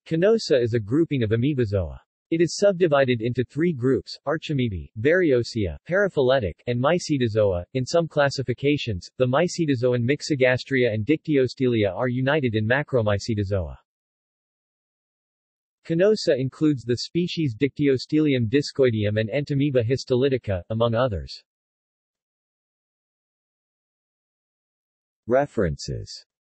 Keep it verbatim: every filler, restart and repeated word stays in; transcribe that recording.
Canosa is a grouping of amoebozoa. It is subdivided into three groups, Archamoebae, Variosea, Paraphyletic, and Mycetozoa. In some classifications, the Mycetozoan Myxogastria and Dictyostelia are united in Macromycetozoa. Canosa includes the species Dictyostelium discoideum and Entamoeba histolytica, among others. References